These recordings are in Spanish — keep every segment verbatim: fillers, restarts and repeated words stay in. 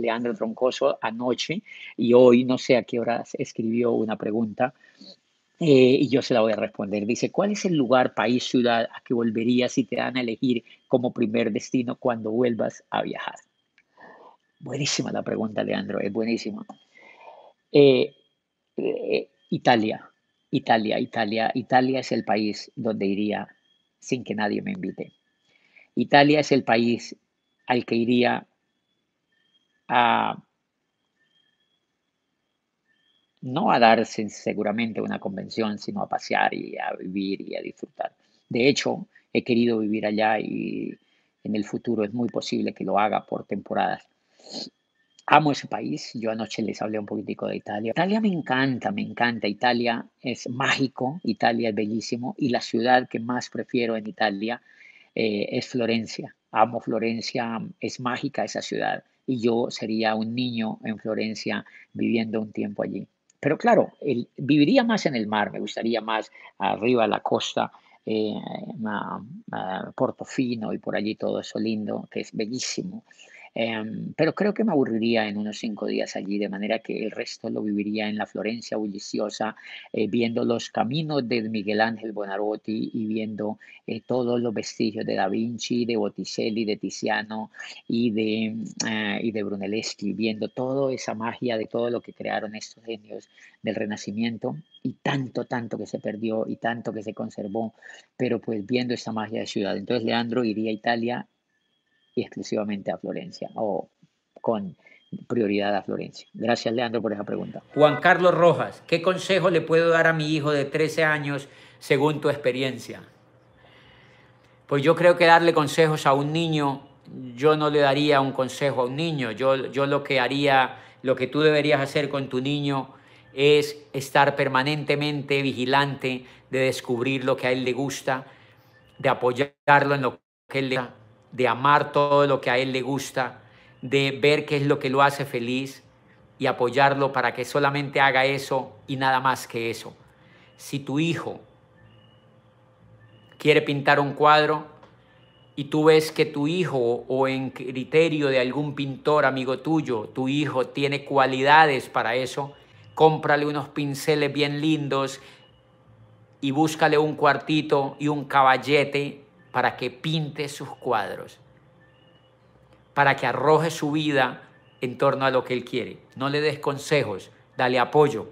Leandro Troncoso anoche y hoy no sé a qué horas escribió una pregunta eh, y yo se la voy a responder. Dice, ¿cuál es el lugar, país, ciudad a que volverías si te dan a elegir como primer destino cuando vuelvas a viajar? Buenísima la pregunta, Leandro, es buenísima. Eh, eh, Italia, Italia, Italia, Italia es el país donde iría sin que nadie me invite. Italia es el país al que iría a, no a darse seguramente una convención, sino a pasear y a vivir y a disfrutar. De hecho, he querido vivir allá y en el futuro es muy posible que lo haga por temporadas. Amo ese país. Yo anoche les hablé un poquitico de Italia. Italia me encanta, me encanta. Italia es mágico, Italia es bellísimo y la ciudad que más prefiero en Italia eh, es Florencia. Amo Florencia, es mágica esa ciudad y yo sería un niño en Florencia viviendo un tiempo allí. Pero claro, el- viviría más en el mar, me gustaría más arriba a la costa, eh, a- a Portofino y por allí todo eso lindo, que es bellísimo. Em, pero creo que me aburriría en unos cinco días allí, de manera que el resto lo viviría en la Florencia bulliciosa, eh, viendo los caminos de Miguel Ángel Buonarroti y viendo eh, todos los vestigios de Da Vinci, de Botticelli, de Tiziano y de, mm, eh, y de Brunelleschi, viendo toda esa magia de todo lo que crearon estos genios del Renacimiento y tanto, tanto que se perdió y tanto que se conservó, pero pues viendo esa magia de ciudad. Entonces, Leandro iría a Italia y exclusivamente a Florencia o con prioridad a Florencia. Gracias, Leandro, por esa pregunta. Juan Carlos Rojas, ¿qué consejo le puedo dar a mi hijo de trece años según tu experiencia? Pues yo creo que darle consejos a un niño, yo no le daría un consejo a un niño. Yo, yo lo que haría, lo que tú deberías hacer con tu niño es estar permanentemente vigilante de descubrir lo que a él le gusta, de apoyarlo en lo que él le gusta, de amar todo lo que a él le gusta, de ver qué es lo que lo hace feliz y apoyarlo para que solamente haga eso y nada más que eso. Si tu hijo quiere pintar un cuadro y tú ves que tu hijo o en criterio de algún pintor amigo tuyo, tu hijo tiene cualidades para eso, cómprale unos pinceles bien lindos y búscale un cuartito y un caballete para que pinte sus cuadros, para que arroje su vida en torno a lo que él quiere. No le des consejos, dale apoyo.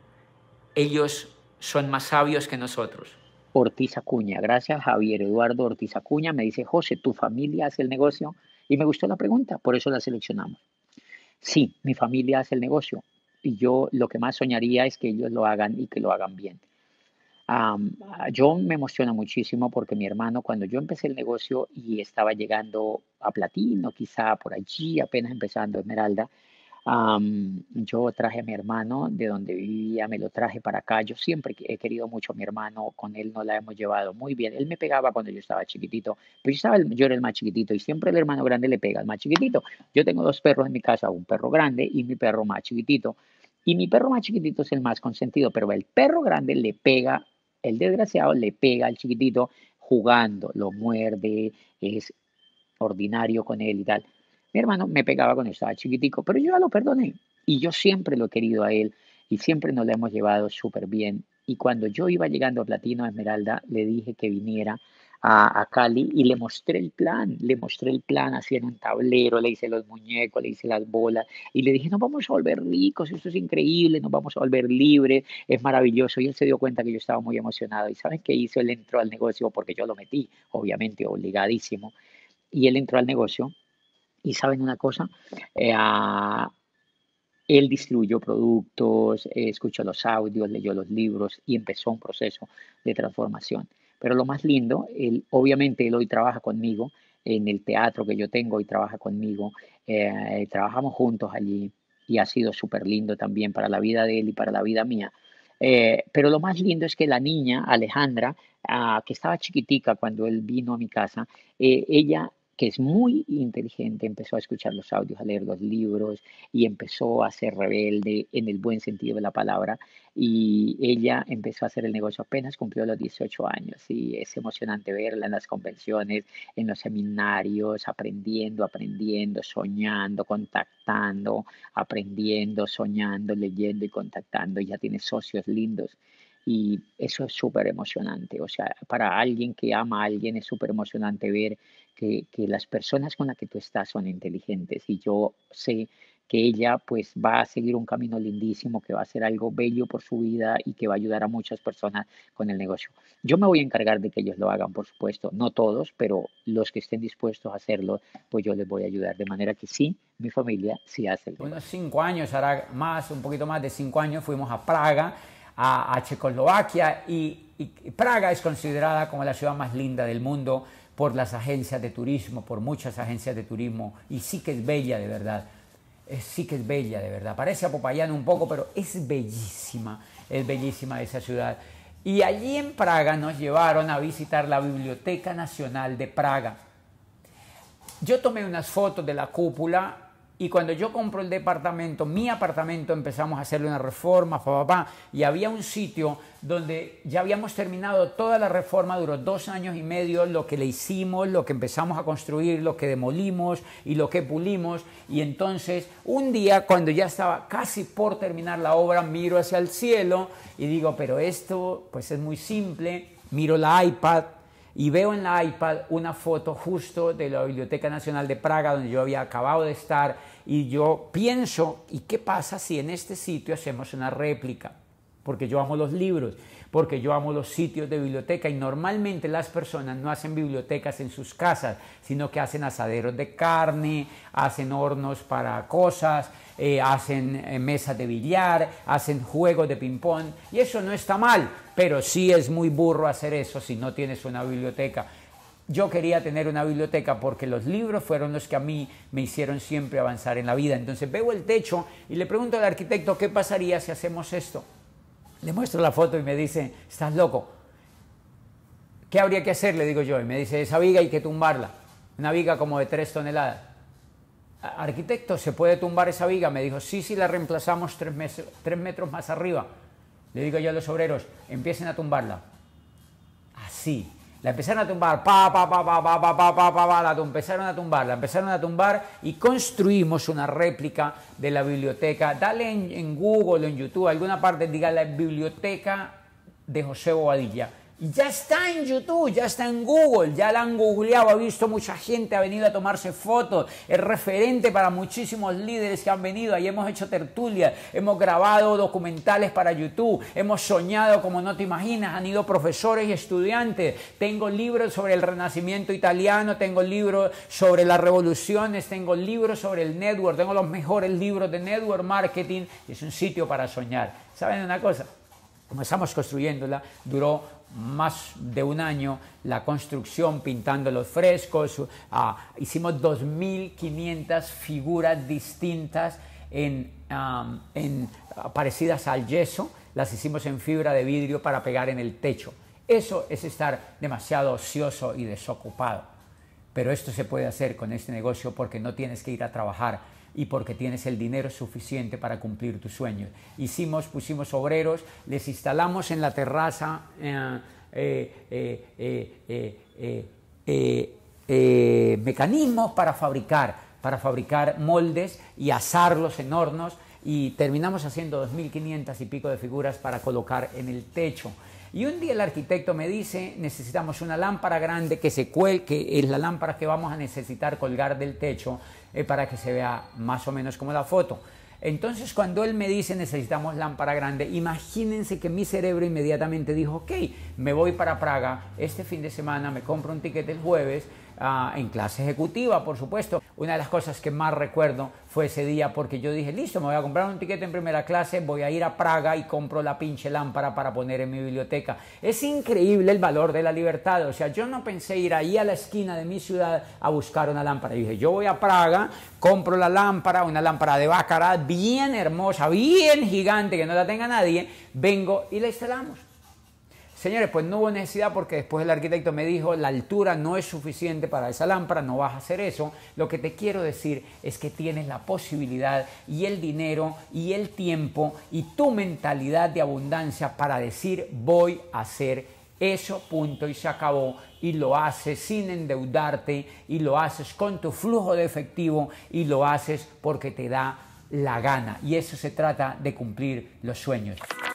Ellos son más sabios que nosotros. Ortiz Acuña, gracias Javier Eduardo Ortiz Acuña, me dice, José, ¿tu familia hace el negocio? Y me gustó la pregunta, por eso la seleccionamos. Sí, mi familia hace el negocio y yo lo que más soñaría es que ellos lo hagan y que lo hagan bien. Am, ah, yo me emociona muchísimo porque mi hermano, cuando yo empecé el negocio y estaba llegando a platino, quizá por allí, apenas empezando Esmeralda, am, yo traje a mi hermano de donde vivía, me lo traje para acá. Yo siempre que- he querido mucho a mi hermano, con él nos la hemos llevado muy bien. Él me pegaba cuando yo estaba chiquitito, pero yo, estaba el- yo era el más chiquitito y siempre el hermano grande le pega al más chiquitito. Yo tengo dos perros en mi casa, un perro grande y mi perro más chiquitito. Y mi perro más chiquitito es el más consentido, pero el perro grande le pega, el desgraciado le pega al chiquitito jugando, lo muerde, es ordinario con él y tal. Mi hermano me pegaba cuando estaba chiquitico, pero yo ya lo perdoné y yo siempre lo he querido a él y siempre nos lo hemos llevado súper bien. Y cuando yo iba llegando a Platino a Esmeralda, le dije que viniera a, a Cali y le mostré el plan, le mostré el plan así en un tablero, le hice los muñecos, le hice las bolas y le dije, nos vamos a volver ricos, esto es increíble, nos vamos a volver libres, es maravilloso. Y él se dio cuenta que yo estaba muy emocionado. ¿Y saben qué hizo? Él entró al negocio porque yo lo metí, obviamente, obligadísimo. Y él entró al negocio y saben una cosa, eh, ah, él distribuyó productos, eh, escuchó los audios, leyó los libros y empezó un proceso de transformación. Pero lo más lindo, él, obviamente él hoy trabaja conmigo en el teatro que yo tengo y trabaja conmigo, eh, trabajamos juntos allí y ha sido súper lindo también para la vida de él y para la vida mía. Eh, pero lo más lindo es que la niña, Alejandra, ah, que estaba chiquitica cuando él vino a mi casa, eh, ella que es muy inteligente, empezó a escuchar los audios, a leer los libros y empezó a ser rebelde en el buen sentido de la palabra. Y ella empezó a hacer el negocio apenas cumplió los dieciocho años y es emocionante verla en las convenciones, en los seminarios, aprendiendo, aprendiendo, soñando, contactando, aprendiendo, soñando, leyendo y contactando. Ya tiene socios lindos. Y eso es súper emocionante. O sea, para alguien que ama a alguien es súper emocionante ver que, que las personas con las que tú estás son inteligentes. Y yo sé que ella pues va a seguir un camino lindísimo, que va a hacer algo bello por su vida y que va a ayudar a muchas personas con el negocio. Yo me voy a encargar de que ellos lo hagan, por supuesto. No todos, pero los que estén dispuestos a hacerlo, pues yo les voy a ayudar. De manera que sí, mi familia sí hace el Unos negocio. cinco años, ahora más, un poquito más de cinco años, fuimos a Praga, a, a Checoslovaquia, y, y Praga es considerada como la ciudad más linda del mundo por las agencias de turismo, por muchas agencias de turismo, y sí que es bella de verdad. Es, sí que es bella de verdad. Parece a Popayán un poco, pero es bellísima, es bellísima esa ciudad. Y allí en Praga nos llevaron a visitar la Biblioteca Nacional de Praga. Yo tomé unas fotos de la cúpula y cuando yo compro el departamento, mi apartamento, empezamos a hacerle una reforma, pa, pa, pa, y había un sitio donde ya habíamos terminado toda la reforma, duró dos años y medio, lo que le hicimos, lo que empezamos a construir, lo que demolimos y lo que pulimos. Y entonces un día, cuando ya estaba casi por terminar la obra, miro hacia el cielo y digo, pero esto pues es muy simple. Miro la iPad y veo en la iPad una foto justo de la Biblioteca Nacional de Praga, donde yo había acabado de estar, y yo pienso, ¿y qué pasa si en este sitio hacemos una réplica? Porque yo amo los libros, porque yo amo los sitios de biblioteca, y normalmente las personas no hacen bibliotecas en sus casas, sino que hacen asaderos de carne, hacen hornos para cosas, eh, hacen eh, mesas de billar, hacen juegos de ping-pong, y eso no está mal, pero sí es muy burro hacer eso si no tienes una biblioteca. Yo quería tener una biblioteca porque los libros fueron los que a mí me hicieron siempre avanzar en la vida. Entonces veo el techo y le pregunto al arquitecto, ¿qué pasaría si hacemos esto? Le muestro la foto y me dice, ¿estás loco? ¿Qué habría que hacer? Le digo yo. Y me dice, esa viga hay que tumbarla. Una viga como de tres toneladas. Arquitecto, ¿se puede tumbar esa viga? Me dijo, sí, sí, la reemplazamos tres, mes, tres metros más arriba. Le digo yo a los obreros, empiecen a tumbarla. Así. La empezaron a tumbar, pa, pa, pa, pa, pa, pa, pa, pa, pa, pa, la empezaron a tumbar, la empezaron a tumbar y construimos una réplica de la biblioteca. Dale en, en Google o en YouTube, alguna parte, diga la biblioteca de José Bobadilla. Y ya está en YouTube, ya está en Google, ya la han googleado, ha visto mucha gente, ha venido a tomarse fotos, es referente para muchísimos líderes que han venido, ahí hemos hecho tertulias, hemos grabado documentales para YouTube, hemos soñado como no te imaginas, han ido profesores y estudiantes, tengo libros sobre el Renacimiento italiano, tengo libros sobre las revoluciones, tengo libros sobre el network, tengo los mejores libros de network marketing, y es un sitio para soñar. ¿Saben una cosa? Comenzamos construyéndola, duró más de un año la construcción, pintando los frescos, uh, hicimos dos mil quinientas figuras distintas en, um, en, uh, parecidas al yeso, las hicimos en fibra de vidrio para pegar en el techo. Eso es estar demasiado ocioso y desocupado, pero esto se puede hacer con este negocio porque no tienes que ir a trabajar y porque tienes el dinero suficiente para cumplir tus sueños. Hicimos, pusimos obreros, les instalamos en la terraza eh, eh, eh, eh, eh, eh, eh, eh, mecanismos para fabricar, para fabricar moldes y asarlos en hornos, y terminamos haciendo dos mil quinientas y pico de figuras para colocar en el techo. Y un día el arquitecto me dice, necesitamos una lámpara grande que se cuelgue, que es la lámpara que vamos a necesitar colgar del techo eh, para que se vea más o menos como la foto. Entonces cuando él me dice necesitamos lámpara grande, imagínense que mi cerebro inmediatamente dijo, ok, me voy para Praga este fin de semana, me compro un ticket el jueves, Uh, en clase ejecutiva, por supuesto. Una de las cosas que más recuerdo fue ese día, porque yo dije, listo, me voy a comprar un ticket en primera clase, voy a ir a Praga y compro la pinche lámpara para poner en mi biblioteca. Es increíble el valor de la libertad. O sea, yo no pensé ir ahí a la esquina de mi ciudad a buscar una lámpara. Y dije, yo voy a Praga, compro la lámpara, una lámpara de Baccarat bien hermosa, bien gigante, que no la tenga nadie, vengo y la instalamos. Señores, pues no hubo necesidad porque después el arquitecto me dijo, la altura no es suficiente para esa lámpara, no vas a hacer eso. Lo que te quiero decir es que tienes la posibilidad y el dinero y el tiempo y tu mentalidad de abundancia para decir, voy a hacer eso, punto, y se acabó. Y lo haces sin endeudarte y lo haces con tu flujo de efectivo y lo haces porque te da la gana. Y eso se trata de cumplir los sueños.